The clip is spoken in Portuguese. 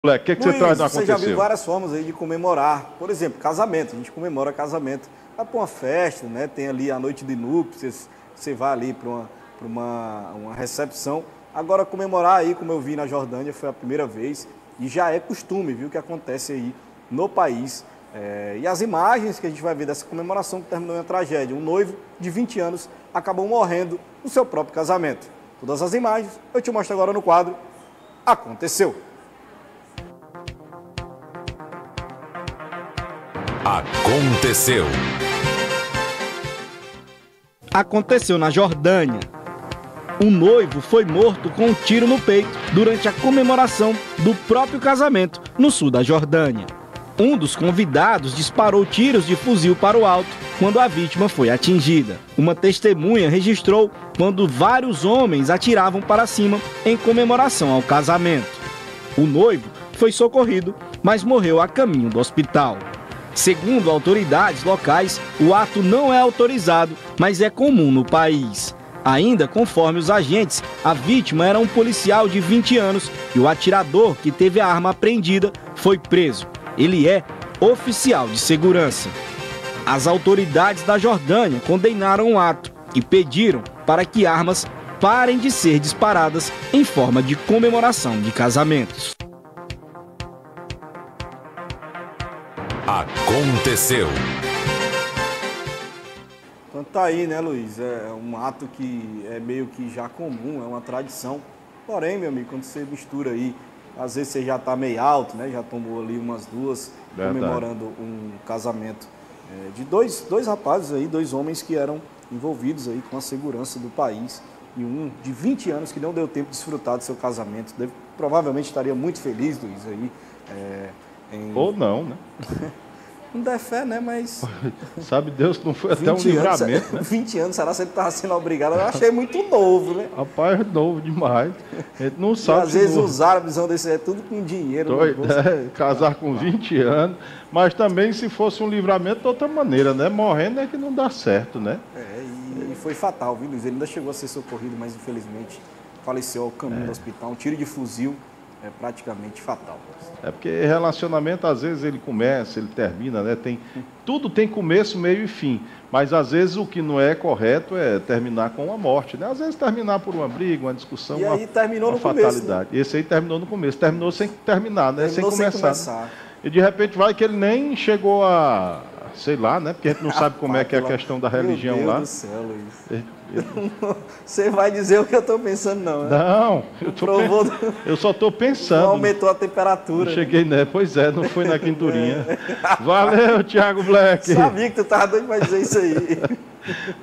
Moleque, o que, que você traz no Você já viu aconteceu? várias formas aí de comemorar. Por exemplo, casamento. A gente comemora casamento. Vai para uma festa, né? Tem ali a noite de núpcias. Você vai ali para uma recepção. Agora, comemorar aí, como eu vi na Jordânia, foi a primeira vez. E já é costume, viu, que acontece aí no país. E as imagens que a gente vai ver dessa comemoração que terminou em uma tragédia. Um noivo de 20 anos acabou morrendo no seu próprio casamento. Todas as imagens eu te mostro agora no quadro Aconteceu. Aconteceu. Aconteceu na Jordânia. Um noivo foi morto com um tiro no peito durante a comemoração do próprio casamento no sul da Jordânia. Um dos convidados disparou tiros de fuzil para o alto quando a vítima foi atingida. Uma testemunha registrou quando vários homens atiravam para cima em comemoração ao casamento. O noivo foi socorrido, mas morreu a caminho do hospital. Segundo autoridades locais, o ato não é autorizado, mas é comum no país. Ainda conforme os agentes, a vítima era um policial de 20 anos e o atirador que teve a arma apreendida foi preso. Ele é oficial de segurança. As autoridades da Jordânia condenaram o ato e pediram para que armas parem de ser disparadas em forma de comemoração de casamentos. Aconteceu. Então tá aí, né, Luiz? É um ato que é meio que já comum, é uma tradição. Porém, meu amigo, quando você mistura aí, às vezes você já tá meio alto, né? Já tomou ali umas duas, Verdade. comemorando um casamento de dois rapazes aí, dois homens que eram envolvidos aí com a segurança do país. E um de 20 anos que não deu tempo de desfrutar do seu casamento. Provavelmente estaria muito feliz, Luiz, aí. Ou não, né? Não dá fé, né? Mas. Sabe Deus que não foi até um livramento, né? 20 anos, será que ele estava sendo obrigado? Eu achei muito novo, né? Rapaz, é novo demais. A gente não E sabe. às vezes os árabes vão desse, tudo com dinheiro. Doido, casar com 20 anos. Mas também, se fosse um livramento, de outra maneira, né? Morrendo é que não dá certo, né? E foi fatal, viu, Luiz? Ele ainda chegou a ser socorrido, mas infelizmente faleceu ao caminho do hospital. Um tiro de fuzil é praticamente fatal. É porque relacionamento, às vezes, ele começa, ele termina, né? Tudo tem começo, meio e fim. Mas, às vezes, o que não é correto é terminar com uma morte, né? Às vezes, terminar por uma briga, uma discussão, e aí, terminou uma no fatalidade. Começo, né? Esse aí terminou no começo. Terminou sem terminar, né? Terminou sem começar. E, de repente, vai que ele nem chegou a... Sei lá, né? Porque a gente não sabe como é que é a questão da religião lá. Meu Deus do céu, Luiz. Você vai dizer o que eu estou pensando, não, né? Não, eu só estou pensando. Não aumentou a temperatura. Não cheguei, né? Pois é, não foi na quinturinha. Valeu, Thiago Black. Sabia que tu estava doido para dizer isso aí.